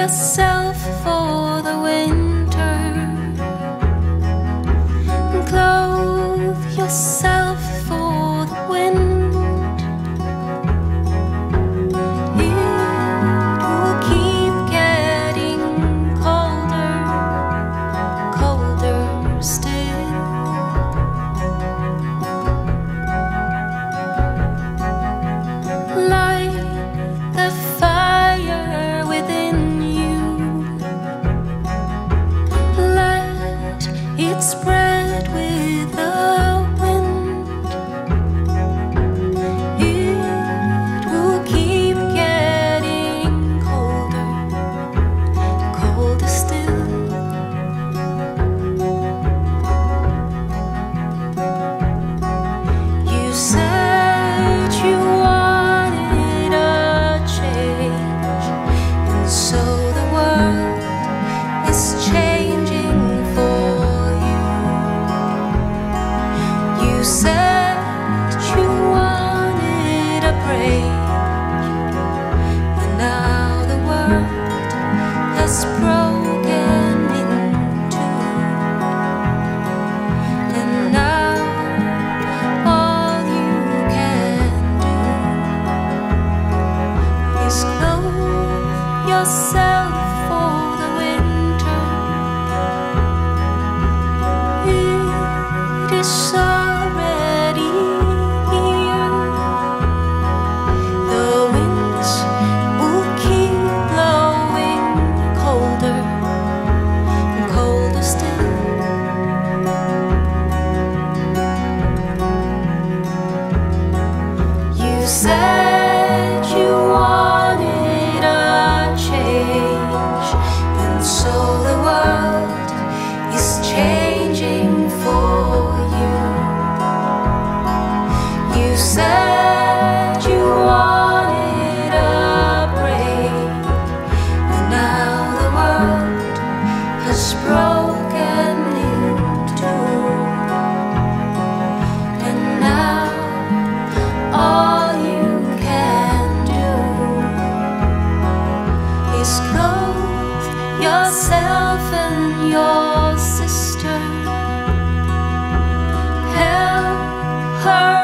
yourself for the winter. Clothe yourself for the wind. It will keep getting colder, colder still. Light the fire within you. Let it spread with the wind. It will keep getting colder, colder still. You said you wanted a change, and so the world is changing for you. You said you wanted a break, and now the world has broken in two. And now all you can do is clothe yourself for the winter. It is already here. The winds will keep blowing colder and colder still. You said you wanted a change, and so the world is changing for you. You said you wanted a break, and now the world has broken in two. And now all you can do is clothe yourself and your sister. Help her